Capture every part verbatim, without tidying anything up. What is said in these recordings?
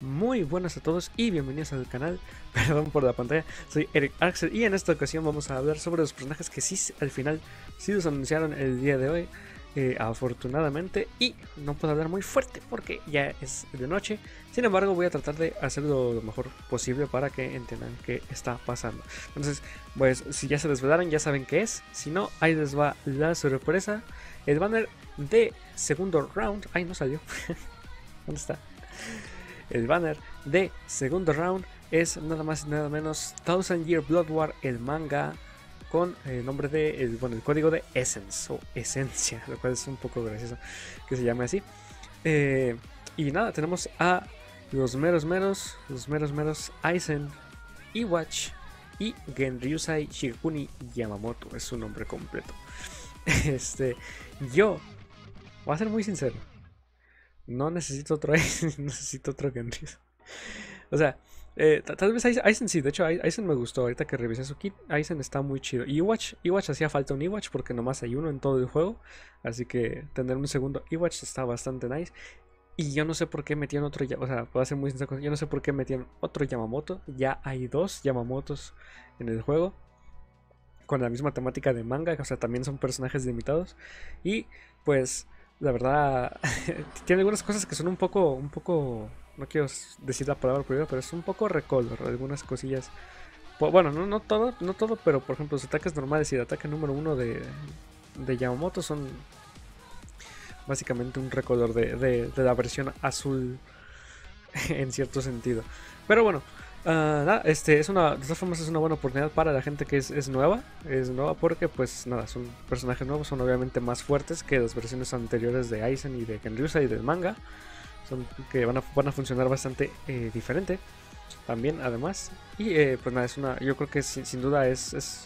Muy buenas a todos y bienvenidos al canal. Perdón por la pantalla, soy Eric Axel y en esta ocasión vamos a hablar sobre los personajes que sí al final sí los anunciaron el día de hoy, eh, afortunadamente, y no puedo hablar muy fuerte porque ya es de noche. Sin embargo, voy a tratar de hacerlo lo mejor posible para que entiendan qué está pasando. Entonces, pues si ya se desvelaron ya saben qué es. Si no, ahí les va la sorpresa. El banner de segundo round, ay, no salió. ¿Dónde está? El banner de segundo round es nada más y nada menos Thousand Year Blood War, el manga con el nombre de, el, bueno, el código de Essence o Esencia, lo cual es un poco gracioso que se llame así. Eh, y nada, tenemos a los meros meros, los meros meros Aizen, Iwatch y Genryusai Shigekuni Yamamoto, es su nombre completo. Este, yo voy a ser muy sincero. No necesito otro Aizen, necesito otro Genryusai. O sea, eh, tal vez Aizen sí, de hecho Aizen me gustó. Ahorita que revisé su kit, Aizen está muy chido. Y Iwatch, Iwatch hacía falta un Iwatch porque nomás hay uno en todo el juego. Así que tener un segundo Iwatch está bastante nice. Y yo no sé por qué metían otro, o sea, puedo ser muy sincero, yo no sé por qué metían otro Yamamoto. Ya hay dos Yamamotos en el juego con la misma temática de manga, o sea, también son personajes limitados. Y pues la verdad tiene algunas cosas que son un poco, un poco, no quiero decir la palabra primero, pero es un poco recolor, algunas cosillas. Bueno, no, no todo, no todo, pero por ejemplo los ataques normales y el ataque número uno de, de Yamamoto son básicamente un recolor de, de, de la versión azul en cierto sentido. Pero bueno, Uh, nada, este es una, de todas formas es una buena oportunidad para la gente que es, es nueva, es nueva porque pues nada, son personajes nuevos, son obviamente más fuertes que las versiones anteriores de Aizen y de Genryusai y del manga, son que van a, van a funcionar bastante eh, diferente también además, y eh, pues nada, es una, yo creo que sin, sin duda es, es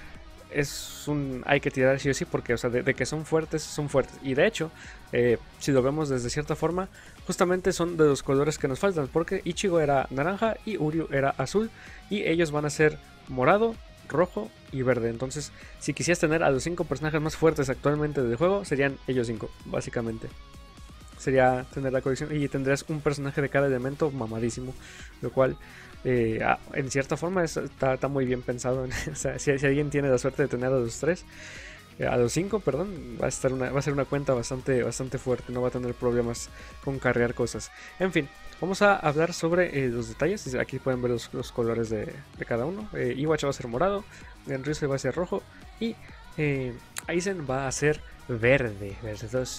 es un hay que tirar sí o sí porque, o sea, de, de que son fuertes, son fuertes. Y de hecho, eh, si lo vemos desde cierta forma, justamente son de los colores que nos faltan, porque Ichigo era naranja y Uryu era azul, y ellos van a ser morado, rojo y verde. Entonces, si quisieras tener a los cinco personajes más fuertes actualmente del juego, serían ellos cinco, básicamente. Sería tener la colección y tendrías un personaje de cada elemento mamadísimo, lo cual eh, en cierta forma es, está, está muy bien pensado. O sea, si, si alguien tiene la suerte de tener a los tres, eh, a los cinco, perdón, va a estar una, va a ser una cuenta bastante, bastante fuerte, no va a tener problemas con cargar cosas. En fin, vamos a hablar sobre eh, los detalles. Aquí pueden ver los, los colores de, de cada uno. Eh, Iwatch va a ser morado, Genryusai va a ser rojo y eh, Aizen va a ser verde, verdoso.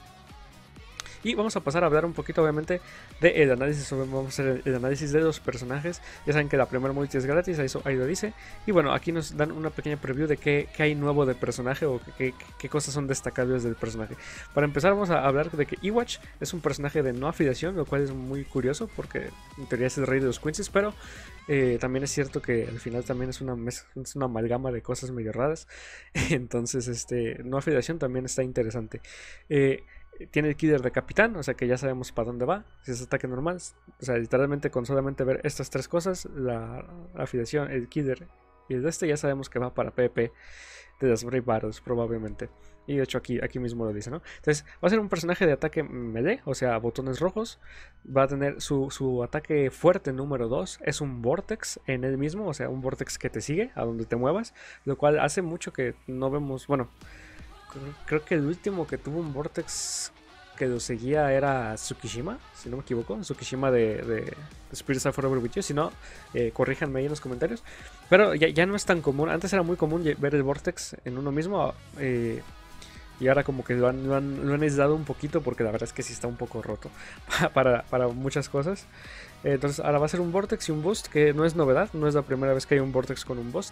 Y vamos a pasar a hablar un poquito obviamente del análisis, vamos a hacer el análisis de los personajes. Ya saben que la primera multi es gratis, eso ahí lo dice. Y bueno, aquí nos dan una pequeña preview de qué, qué hay nuevo de personaje o qué, qué cosas son destacables del personaje. Para empezar vamos a hablar de que Iwatch es un personaje de no afiliación, lo cual es muy curioso porque en teoría es el rey de los Quincy's, pero eh, también es cierto que al final también es una, es una amalgama de cosas medio raras. Entonces este no afiliación también está interesante. Eh, Tiene el killer de capitán, o sea que ya sabemos para dónde va. Si es ataque normal, o sea, literalmente con solamente ver estas tres cosas, la, la afiliación, el killer y el de este, ya sabemos que va para PvP de las Brave Battles probablemente. Y de hecho aquí, aquí mismo lo dice, ¿no? Entonces va a ser un personaje de ataque melee, o sea, botones rojos. Va a tener su, su ataque fuerte número dos, es un vortex en él mismo, o sea, un vortex que te sigue a donde te muevas. Lo cual hace mucho que no vemos, bueno, creo que el último que tuvo un vortex que lo seguía era Tsukishima, si no me equivoco, Tsukishima de, de, de Spirits Are Forever With You. Si no, eh, corríjanme ahí en los comentarios. Pero ya, ya no es tan común, antes era muy común ver el vortex en uno mismo, eh, y ahora como que lo han, lo, han, lo han aislado un poquito porque la verdad es que sí está un poco roto para, para muchas cosas. Entonces ahora va a ser un vortex y un boost, que no es novedad, no es la primera vez que hay un vortex con un boost.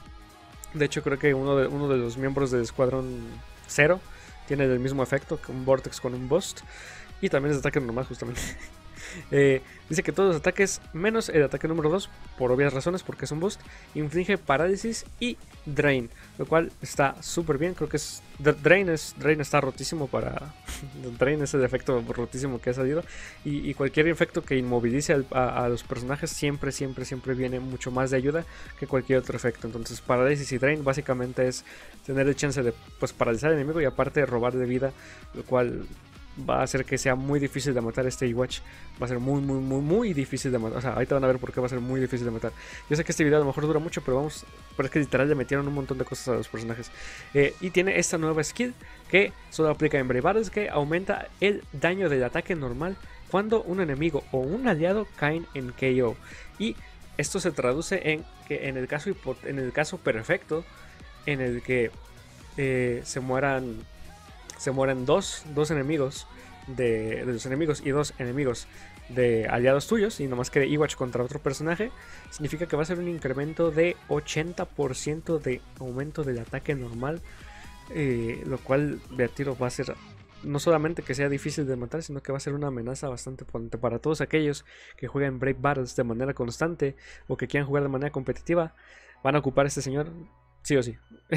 De hecho creo que uno de, uno de los miembros del escuadrón cero tiene el mismo efecto que un vortex con un boost. Y también es ataque normal justamente. eh, dice que todos los ataques menos el ataque número dos, por obvias razones porque es un boost, inflige parálisis y drain, lo cual está súper bien. Creo que es drain, es drain está rotísimo para drain es el efecto rotísimo que ha salido, y, y cualquier efecto que inmovilice al, a, a los personajes siempre siempre siempre viene mucho más de ayuda que cualquier otro efecto. Entonces parálisis y drain básicamente es tener el chance de pues paralizar al enemigo y aparte robar de vida, lo cual va a hacer que sea muy difícil de matar este Ewatch. Va a ser muy, muy, muy, muy difícil de matar. O sea, ahorita van a ver por qué va a ser muy difícil de matar. Yo sé que este video a lo mejor dura mucho, pero vamos... Pero es que literal le metieron un montón de cosas a los personajes. Eh, y tiene esta nueva skill que solo aplica en Brave Battles, que aumenta el daño del ataque normal cuando un enemigo o un aliado caen en K O. Y esto se traduce en que en el caso, en el caso perfecto, en el que eh, se mueran... Se mueren dos, dos enemigos de, de los enemigos y dos enemigos de aliados tuyos, y nomás quede Ewatch contra otro personaje, significa que va a ser un incremento de ochenta por ciento de aumento del ataque normal, eh, lo cual de a tiro va a ser no solamente que sea difícil de matar, sino que va a ser una amenaza bastante potente para todos aquellos que juegan Brave Battles de manera constante o que quieran jugar de manera competitiva. Van a ocupar a este señor sí o sí.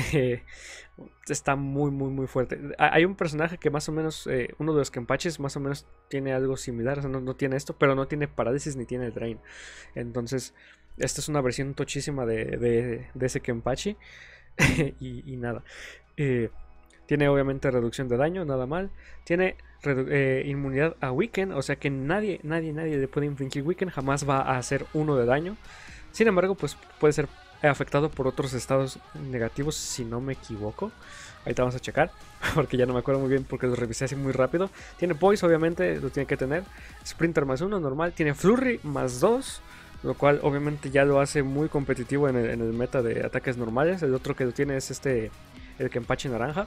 Está muy, muy, muy fuerte. Hay un personaje que más o menos, eh, uno de los Kenpaches más o menos tiene algo similar. O sea, no, no tiene esto, pero no tiene parálisis ni tiene el drain. Entonces, esta es una versión tochísima de, de, de ese Kenpachi. y, y nada. Eh, tiene obviamente reducción de daño, nada mal. Tiene eh, inmunidad a Weaken, o sea que nadie, nadie, nadie le puede infligir Weaken. Jamás va a hacer uno de daño. Sin embargo, pues puede ser afectado por otros estados negativos, si no me equivoco. Ahorita vamos a checar, porque ya no me acuerdo muy bien, porque lo revisé así muy rápido. Tiene Poise, obviamente, lo tiene que tener. Sprinter más uno, normal. Tiene Flurry más dos, lo cual obviamente ya lo hace muy competitivo en el, en el meta de ataques normales. El otro que lo tiene es este, el Kenpachi naranja.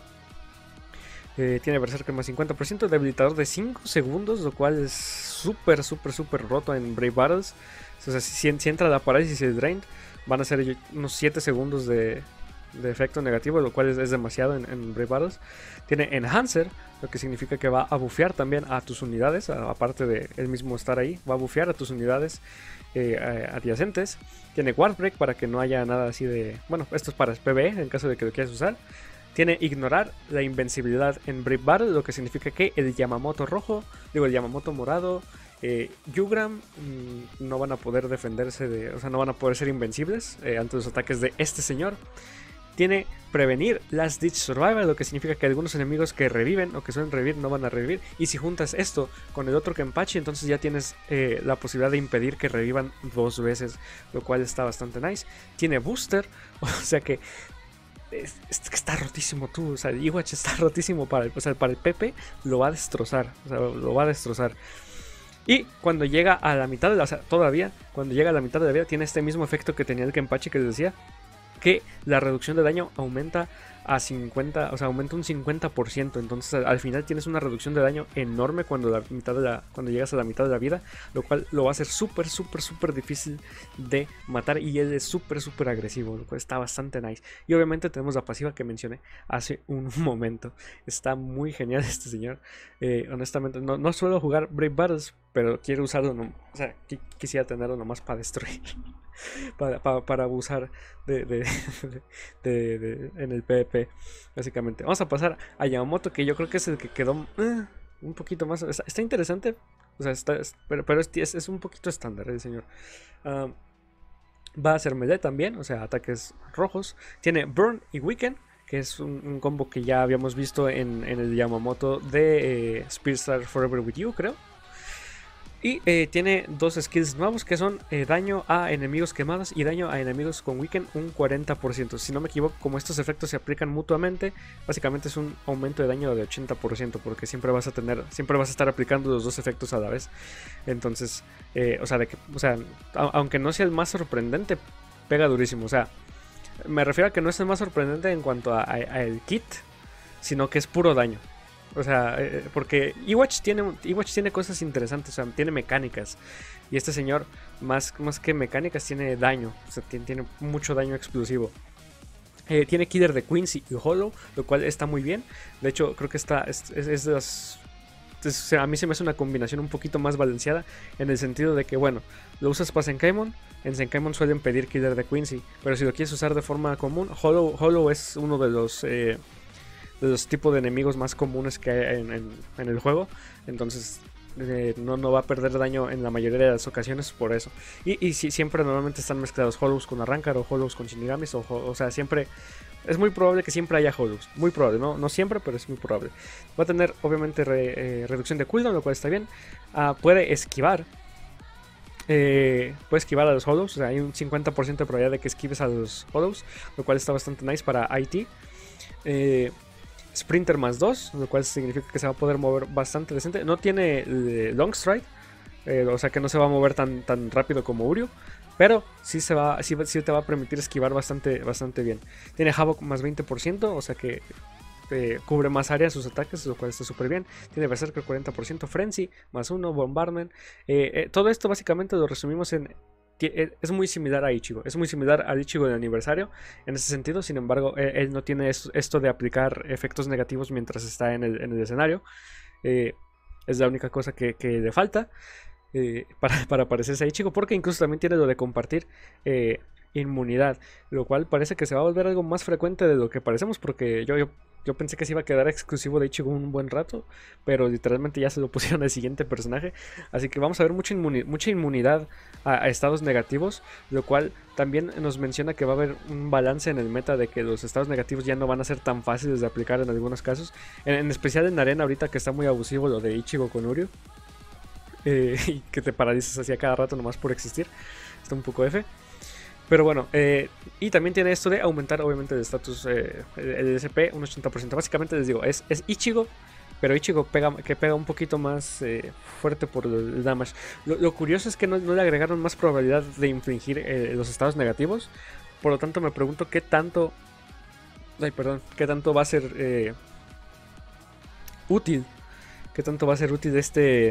Eh, tiene Berserker más cincuenta por ciento, debilitador de cinco segundos, lo cual es súper, súper, súper roto en Brave Battles. O sea, si, si entra la parálisis y el drain, van a ser unos siete segundos de, de efecto negativo, lo cual es, es demasiado en, en Brave Battles. Tiene Enhancer, lo que significa que va a bufear también a tus unidades, a, aparte de él mismo estar ahí, va a bufear a tus unidades eh, adyacentes. Tiene Guard Break para que no haya nada así de... Bueno, esto es para P V E en caso de que lo quieras usar. Tiene ignorar la invencibilidad en Brave Battle, lo que significa que el Yamamoto rojo, digo el Yamamoto morado, eh, Yugram mmm, no van a poder defenderse de, o sea, no van a poder ser invencibles eh, ante los ataques de este señor. Tiene prevenir Last Ditch Survival, lo que significa que algunos enemigos que reviven o que suelen revivir no van a revivir. Y si juntas esto con el otro Kenpachi, entonces ya tienes eh, la posibilidad de impedir que revivan dos veces, lo cual está bastante nice. Tiene Booster, o sea que Es, es que está rotísimo tú, o sea, Ewatch está rotísimo para el, o sea, para el P P lo va a destrozar, o sea, lo va a destrozar. Y cuando llega a la mitad de la, o sea, todavía, cuando llega a la mitad de la vida, tiene este mismo efecto que tenía el Kenpachi que les decía, que la reducción de daño aumenta a cincuenta, o sea, aumenta un cincuenta por ciento. Entonces al, al final tienes una reducción de daño enorme cuando, la mitad de la, cuando llegas a la mitad de la vida, lo cual lo va a hacer súper, súper, súper difícil de matar. Y él es súper, súper agresivo, lo cual está bastante nice. Y obviamente tenemos la pasiva que mencioné hace un momento. Está muy genial este señor. Eh, honestamente, no, no suelo jugar Brave Battles, pero quiero usarlo, no, o sea, qu quisiera tenerlo nomás para destruir. Para, para, para abusar de, de, de, de, de en el PvP, básicamente. Vamos a pasar a Yamamoto, que yo creo que es el que quedó eh, un poquito más. Está, está interesante, o sea, está, pero, pero es, es, es un poquito estándar el señor. Uh, va a ser melee también, o sea, ataques rojos. Tiene Burn y Weaken, que es un, un combo que ya habíamos visto en, en el Yamamoto de eh, Spearstar Forever With You, creo. Y eh, tiene dos skills nuevos que son eh, daño a enemigos quemados y daño a enemigos con Weaken un cuarenta por ciento. Si no me equivoco, como estos efectos se aplican mutuamente, básicamente es un aumento de daño de ochenta por ciento, porque siempre vas a tener, siempre vas a estar aplicando los dos efectos a la vez. Entonces, eh, o sea, de que, o sea, a, aunque no sea el más sorprendente, pega durísimo. O sea, me refiero a que no es el más sorprendente en cuanto a, a, a el kit, sino que es puro daño. O sea, eh, porque Ewatch tiene, Ewatch tiene cosas interesantes, o sea, tiene mecánicas. Y este señor, más, más que mecánicas, tiene daño. O sea, tiene, tiene mucho daño explosivo. Eh, tiene Killer de Quincy y Hollow, lo cual está muy bien. De hecho, creo que está, es, es, es de las... Es, o sea, a mí se me hace una combinación un poquito más balanceada, en el sentido de que, bueno, lo usas para Zenkaimon. En Zenkaimon suelen pedir Killer de Quincy, pero si lo quieres usar de forma común, Hollow, Hollow es uno de los... Eh, de los tipos de enemigos más comunes que hay en, en, en el juego. Entonces eh, no, no va a perder daño en la mayoría de las ocasiones por eso. Y, y si, siempre normalmente están mezclados Hollows con Arrancar o Hollows con Shinigamis. O, o sea, siempre es muy probable que siempre haya Hollows. Muy probable, no, no siempre, pero es muy probable. Va a tener obviamente re, eh, reducción de cooldown, lo cual está bien. Uh, puede esquivar. Eh, puede esquivar a los Hollows. O sea, hay un cincuenta por ciento de probabilidad de que esquives a los Hollows, lo cual está bastante nice para I T. Eh, Sprinter más dos, lo cual significa que se va a poder mover bastante decente. No tiene eh, Long Stride, eh, o sea que no se va a mover tan, tan rápido como Uryu, pero sí, se va, sí, sí te va a permitir esquivar bastante, bastante bien. Tiene Havoc más veinte por ciento, o sea que eh, cubre más área sus ataques, lo cual está súper bien. Tiene Berserker cuarenta por ciento, Frenzy más uno, Bombardment. Eh, eh, todo esto básicamente lo resumimos en... Es muy similar a Ichigo, es muy similar al Ichigo de aniversario en ese sentido. Sin embargo, él, él no tiene esto de aplicar efectos negativos mientras está en el, en el escenario. Eh, es la única cosa que, que le falta eh, para, para parecerse a Ichigo, porque incluso también tiene lo de compartir eh, inmunidad, lo cual parece que se va a volver algo más frecuente de lo que parecemos, porque yo, yo, yo pensé que se iba a quedar exclusivo de Ichigo un buen rato, pero literalmente ya se lo pusieron al siguiente personaje, así que vamos a ver mucha, inmuni mucha inmunidad a, a estados negativos, lo cual también nos menciona que va a haber un balance en el meta de que los estados negativos ya no van a ser tan fáciles de aplicar en algunos casos, en, en especial en arena ahorita que está muy abusivo lo de Ichigo con Uryu, eh, y que te paralizas así a cada rato nomás por existir, está un poco F. Pero bueno, eh, y también tiene esto de aumentar obviamente el estatus, eh, el S P un ochenta por ciento. Básicamente les digo, es, es Ichigo, pero Ichigo pega, que pega un poquito más eh, fuerte por el damage. Lo, lo curioso es que no, no le agregaron más probabilidad de infligir eh, los estados negativos. Por lo tanto me pregunto qué tanto... Ay, perdón, qué tanto va a ser eh, útil. Qué tanto va a ser útil este...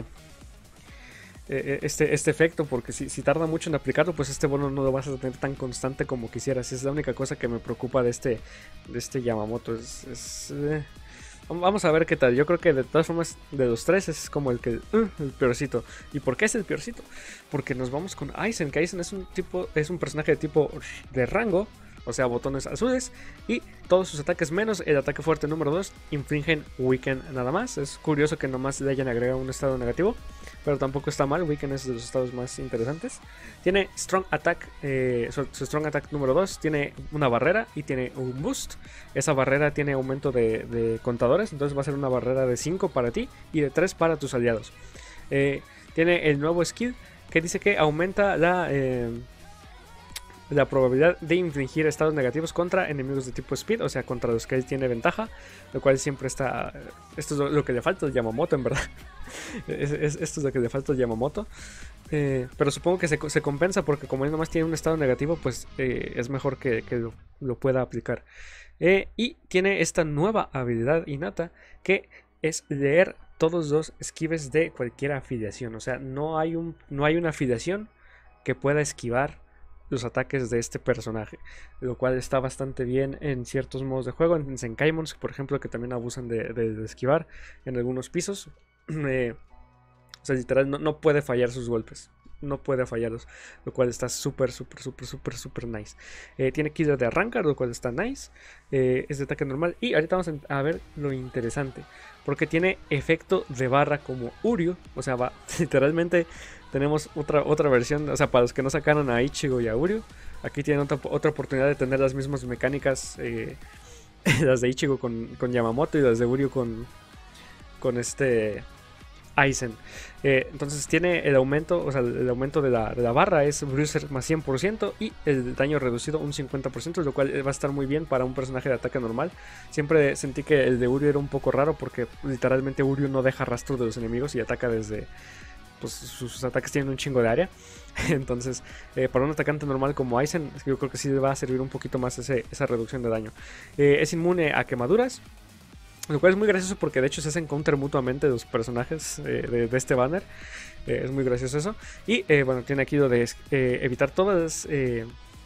Este, este efecto, porque si, si tarda mucho en aplicarlo, pues este bono no lo vas a tener tan constante como quisieras. Es la única cosa que me preocupa de este, de este Yamamoto. Es, es, eh. Vamos a ver qué tal. Yo creo que de todas formas, de los tres es como el que uh, el peorcito. ¿Y por qué es el peorcito? Porque nos vamos con Aizen, que Aizen es un tipo, es un personaje de tipo de rango, o sea, botones azules, y todos sus ataques menos el ataque fuerte número dos infligen Weaken nada más. Es curioso que nomás le hayan agregado un estado negativo, pero tampoco está mal. Weaken es de los estados más interesantes. Tiene Strong Attack, eh, su, su Strong Attack número dos tiene una barrera y tiene un boost. Esa barrera tiene aumento de, de contadores, entonces va a ser una barrera de cinco para ti y de tres para tus aliados. Eh, tiene el nuevo skill que dice que aumenta la... Eh, la probabilidad de infligir estados negativos contra enemigos de tipo Speed, o sea, contra los que él tiene ventaja, lo cual siempre está... Esto es lo que le falta al Yamamoto, en verdad. es, es, esto es lo que le falta al Yamamoto. Eh, pero supongo que se, se compensa porque como él nomás tiene un estado negativo, pues eh, es mejor que, que lo, lo pueda aplicar. Eh, y tiene esta nueva habilidad innata que es leer todos los esquives de cualquier afiliación. O sea, no hay, un, no hay una afiliación que pueda esquivar los ataques de este personaje, lo cual está bastante bien en ciertos modos de juego, en Zenkaimons, por ejemplo, que también abusan de, de, de esquivar en algunos pisos. Eh, o sea, literal, no, no puede fallar sus golpes, no puede fallarlos, lo cual está súper, súper, súper, súper, súper nice. Eh, tiene killer de arrancar, lo cual está nice. Eh, es de ataque normal. Y ahorita vamos a ver lo interesante, porque tiene efecto de barra como Uryu. O sea, va literalmente. Tenemos otra, otra versión, o sea, para los que no sacaron a Ichigo y a Uryu, aquí tienen otra, otra oportunidad de tener las mismas mecánicas, eh, las de Ichigo con, con Yamamoto y las de Uryu con, con este Aizen. Eh, entonces tiene el aumento, o sea, el aumento de la, de la barra es Bruiser más cien por ciento y el daño reducido un cincuenta por ciento, lo cual va a estar muy bien para un personaje de ataque normal. Siempre sentí que el de Uryu era un poco raro porque literalmente Uryu no deja rastro de los enemigos y ataca desde... pues sus ataques tienen un chingo de área. Entonces, eh, para un atacante normal como Aizen, yo creo que sí le va a servir un poquito más ese, esa reducción de daño. Eh, es inmune a quemaduras, lo cual es muy gracioso porque de hecho se hacen counter mutuamente los personajes eh, de, de este banner. Eh, es muy gracioso eso. Y eh, bueno, tiene aquí lo de eh, evitar todas... Eh,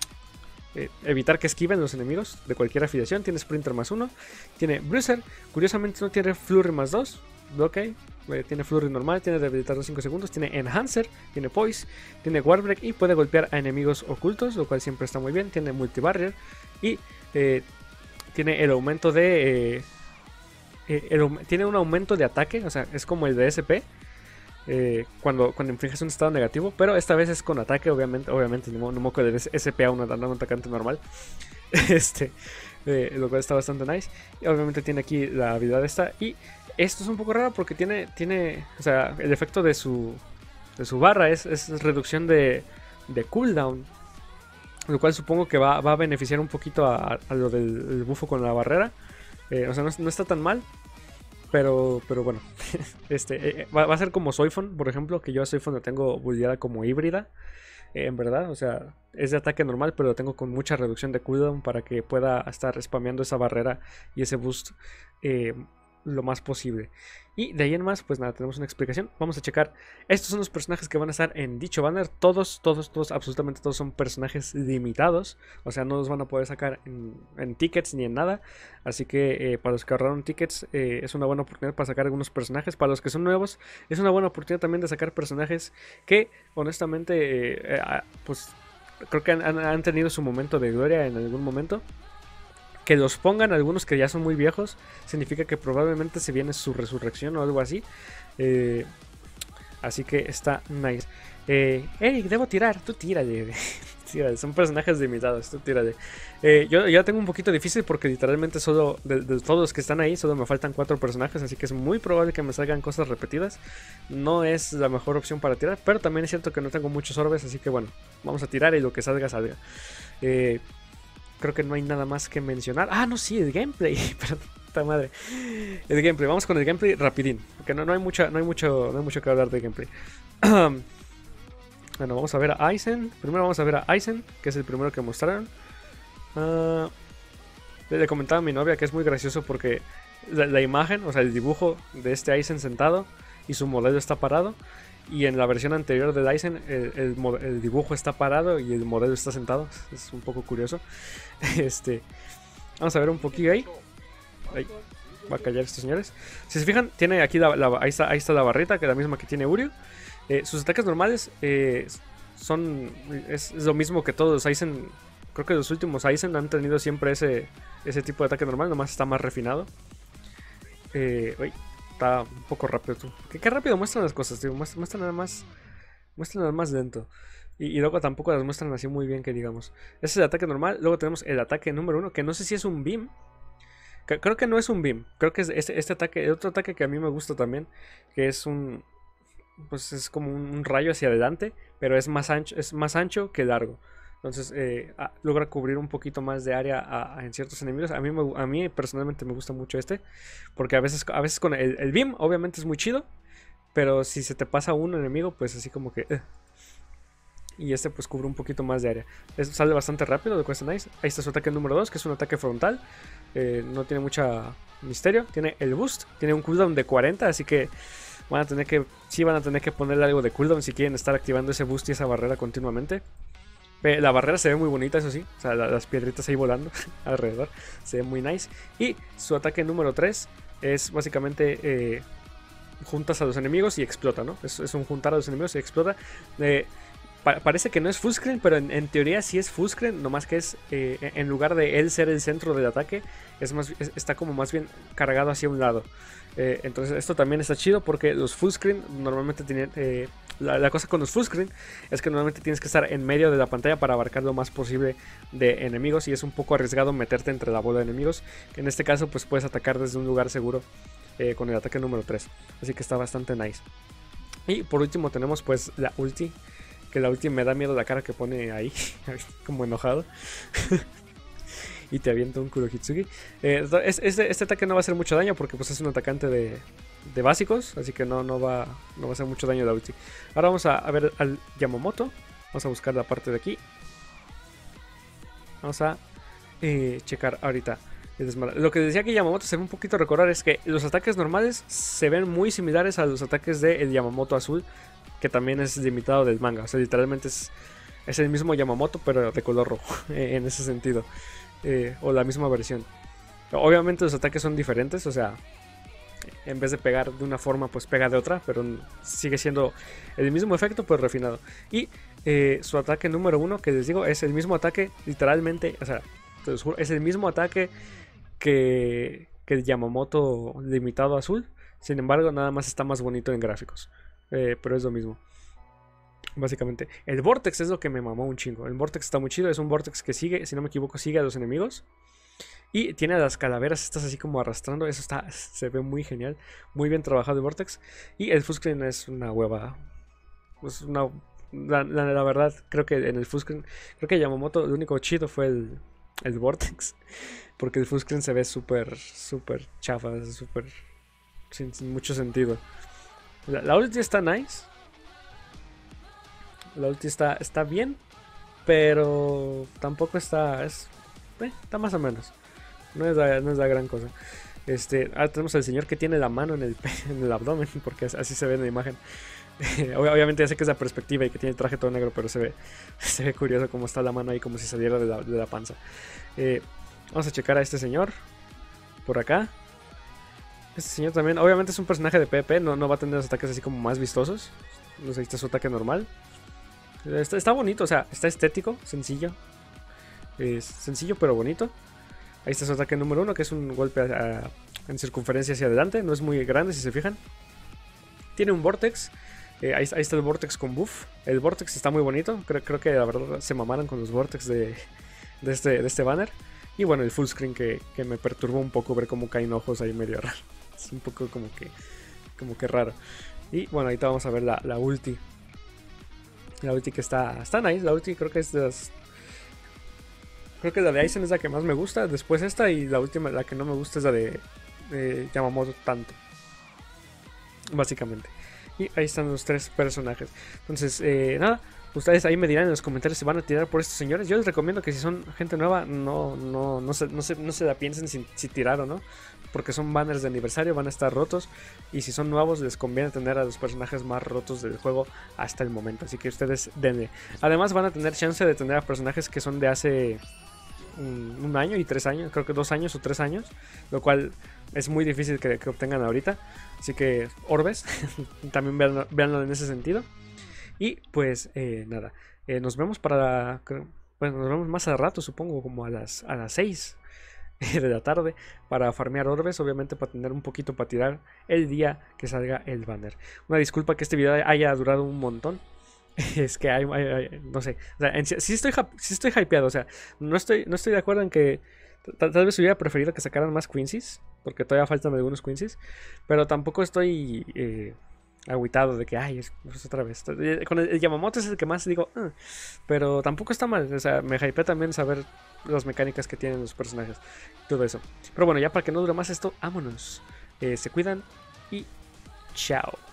Eh, evitar que esquiven los enemigos de cualquier afiliación. Tiene Sprinter más uno. Tiene Bruiser. Curiosamente no tiene Flurry más dos. Ok. Eh, tiene Flurry normal. Tiene debilitar los cinco segundos. Tiene Enhancer. Tiene Poise. Tiene Warbreak. Y puede golpear a enemigos ocultos, lo cual siempre está muy bien. Tiene Multibarrier. Y eh, tiene el aumento de... Eh, eh, el, tiene un aumento de ataque. O sea, es como el de S P. eh, cuando, cuando infliges un estado negativo, pero esta vez es con ataque, obviamente, obviamente, no, no me acuerdo de S P a un, un atacante normal. este, eh, lo cual está bastante nice. Y obviamente tiene aquí la habilidad esta. Y esto es un poco raro porque tiene, tiene o sea, el efecto de su, de su barra es, es reducción de, de cooldown. Lo cual supongo que va, va a beneficiar un poquito a, a lo del bufo con la barrera. Eh, o sea, no, no está tan mal. Pero, pero bueno, este, eh, va, va a ser como Soifon, por ejemplo, que yo a Soifon la tengo buildeada como híbrida. Eh, en verdad, o sea, es de ataque normal, pero lo tengo con mucha reducción de cooldown para que pueda estar spameando esa barrera y ese boost eh, lo más posible. Y de ahí en más, pues nada, tenemos una explicación. Vamos a checar. Estos son los personajes que van a estar en dicho banner. Todos, todos, todos, absolutamente todos son personajes limitados. O sea, no los van a poder sacar en, en tickets ni en nada. Así que eh, para los que ahorraron tickets eh, es una buena oportunidad para sacar algunos personajes. Para los que son nuevos es una buena oportunidad también de sacar personajes que honestamente eh, eh, pues creo que han, han tenido su momento de gloria en algún momento. Que los pongan algunos que ya son muy viejos significa que probablemente se viene su resurrección o algo así. Eh, así que está nice. Eh, Eric, debo tirar. Tú tírale. Tírale. Son personajes limitados. Tú tírale. Eh, yo ya tengo un poquito difícil porque literalmente solo de, de todos los que están ahí solo me faltan cuatro personajes. Así que es muy probable que me salgan cosas repetidas. No es la mejor opción para tirar. Pero también es cierto que no tengo muchos orbes. Así que bueno, vamos a tirar y lo que salga, salga. Eh... Creo que no hay nada más que mencionar. Ah, no, sí, el gameplay. Pero puta madre. El gameplay. Vamos con el gameplay rapidín. Porque no, no, hay, mucha, no, hay, mucho, no hay mucho que hablar de gameplay. Bueno, vamos a ver a Aizen. Primero vamos a ver a Aizen, que es el primero que mostraron. Uh, le comentaba a mi novia que es muy gracioso porque la, la imagen, o sea, el dibujo de este Aizen sentado y su modelo está parado. Y en la versión anterior de Aizen el, el, el dibujo está parado y el modelo está sentado. Es un poco curioso. Este, vamos a ver un poquillo ahí. Ahí. Va a callar estos señores. Si se fijan, tiene aquí la, la, ahí, está, ahí está la barrita, que es la misma que tiene Uryu. Eh, sus ataques normales eh, son es, es lo mismo que todos los Aizen. Creo que los últimos Aizen han tenido siempre ese, ese tipo de ataque normal, nomás está más refinado. Eh, uy. Está un poco rápido tú. ¿Qué, qué rápido muestran las cosas, tío? Muestran, muestran nada más. Muestran nada más lento. Y, y luego tampoco las muestran así muy bien, que digamos. Ese es el ataque normal. Luego tenemos el ataque número uno, que no sé si es un beam. Que, creo que no es un beam. Creo que es este, este ataque. El otro ataque que a mí me gusta también. Que es un. Pues es como un, un rayo hacia adelante. Pero es más ancho, es más ancho que largo. Entonces eh, a, logra cubrir un poquito más de área a, a, en ciertos enemigos. A mí, me, a mí personalmente me gusta mucho este. Porque a veces, a veces con el, el beam obviamente es muy chido. Pero si se te pasa un enemigo, pues así como que... Uh. Y este pues cubre un poquito más de área. Es, sale bastante rápido, de cuesta nice. Ahí está su ataque número dos, que es un ataque frontal. Eh, no tiene mucha misterio. Tiene el boost. Tiene un cooldown de cuarenta, así que... Van a tener que... Sí van a tener que ponerle algo de cooldown si quieren estar activando ese boost y esa barrera continuamente. La barrera se ve muy bonita, eso sí. O sea, las piedritas ahí volando alrededor. Se ve muy nice. Y su ataque número tres es básicamente eh, juntas a los enemigos y explota, ¿no? Es, es un juntar a los enemigos y explota. Eh, pa parece que no es full screen, pero en, en teoría sí es full screen. Nomás que es, eh, en lugar de él ser el centro del ataque, es más, es, está como más bien cargado hacia un lado. Eh, entonces esto también está chido porque los full screen normalmente tienen... Eh, La, la cosa con los full screen es que normalmente tienes que estar en medio de la pantalla para abarcar lo más posible de enemigos y es un poco arriesgado meterte entre la bola de enemigos. En este caso pues puedes atacar desde un lugar seguro eh, con el ataque número tres. Así que está bastante nice. Y por último tenemos pues la ulti. Que la ulti me da miedo la cara que pone ahí. Como enojado. Y te avienta un Kurohitsuki. Eh, este, este ataque no va a hacer mucho daño porque pues es un atacante de... de básicos, así que no, no, va, no va a hacer mucho daño la ulti. Ahora vamos a, a ver al Yamamoto. Vamos a buscar la parte de aquí. Vamos a eh, checar ahorita el desmadre. Lo que decía que Yamamoto se ve un poquito recordar es que los ataques normales se ven muy similares a los ataques del Yamamoto azul, que también es limitado del manga. O sea, literalmente es, es el mismo Yamamoto, pero de color rojo, en ese sentido. Eh, o la misma versión. Obviamente los ataques son diferentes, o sea... En vez de pegar de una forma, pues pega de otra. Pero sigue siendo el mismo efecto, pues refinado. Y eh, su ataque número uno, que les digo, es el mismo ataque, literalmente. O sea, te los juro, es el mismo ataque que, que el Yamamoto limitado azul. Sin embargo, nada más está más bonito en gráficos. eh, pero es lo mismo. Básicamente, el Vortex es lo que me mamó un chingo. El Vortex está muy chido, es un Vortex que sigue, si no me equivoco, sigue a los enemigos. Y tiene las calaveras estas así como arrastrando. Eso está, se ve muy genial. Muy bien trabajado el Vortex. Y el Fullscreen es una hueva. Es una... La, la, la verdad, creo que en el Fullscreen, creo que Yamamoto, lo único chido fue el, el Vortex. Porque el Fullscreen se ve súper, súper chafa, súper... Sin, sin mucho sentido. La, la ulti está nice. La ulti está, está bien. Pero tampoco está... Es, eh, está más o menos. No es la, no es la gran cosa. Este, ahora tenemos al señor que tiene la mano en el, en el abdomen. Porque así se ve en la imagen. Obviamente ya sé que es la perspectiva y que tiene el traje todo negro. Pero se ve, se ve curioso cómo está la mano ahí. Como si saliera de la, de la panza. eh, Vamos a checar a este señor. Por acá. Este señor también, obviamente es un personaje de PvP, no, no va a tener los ataques así como más vistosos. No sé, este es su ataque normal. Está, está bonito, o sea, está estético, sencillo. Es sencillo pero bonito. Ahí está su ataque número uno, que es un golpe a, a, en circunferencia hacia adelante. No es muy grande si se fijan. Tiene un Vortex. Eh, ahí, ahí está el Vortex con buff. El Vortex está muy bonito. Creo, creo que la verdad se mamaron con los Vortex de, de, este, de este banner. Y bueno, el Fullscreen que, que me perturbó un poco ver cómo caen ojos ahí medio raro. Es un poco como que como que raro. Y bueno, ahorita vamos a ver la, la ulti. La ulti que está, está nice. La ulti creo que es de las... Creo que la de Aizen es la que más me gusta. Después esta y la última, la que no me gusta es la de, de Yamamoto tanto. Básicamente. Y ahí están los tres personajes. Entonces, eh, nada. Ustedes ahí me dirán en los comentarios si van a tirar por estos señores. Yo les recomiendo que si son gente nueva, no, no, no, se, no, se, no se la piensen si, si tirar o no. Porque son banners de aniversario, van a estar rotos. Y si son nuevos, les conviene tener a los personajes más rotos del juego hasta el momento. Así que ustedes denle. Además van a tener chance de tener a personajes que son de hace un, un año y tres años. Creo que dos años o tres años. Lo cual es muy difícil que, que obtengan ahorita. Así que orbes, también véanlo, véanlo en ese sentido. Y pues eh, nada, eh, nos vemos para, bueno, nos vemos más al rato, supongo, como a las, a las seis de la tarde para farmear orbes, obviamente para tener un poquito para tirar el día que salga el banner. Una disculpa que este video haya durado un montón. Es que hay, hay, hay no sé, o sea, en, sí, estoy, sí estoy hypeado, o sea, no estoy, no estoy de acuerdo en que tal, tal vez hubiera preferido que sacaran más Quincy's, porque todavía faltan algunos Quincy's, pero tampoco estoy... Eh, agüitado de que, ay, es, es otra vez. Con el, el Yamamoto es el que más digo, uh, pero tampoco está mal. O sea, me hypea también saber las mecánicas que tienen los personajes. Todo eso. Pero bueno, ya para que no dure más esto, vámonos. Eh, se cuidan y chao.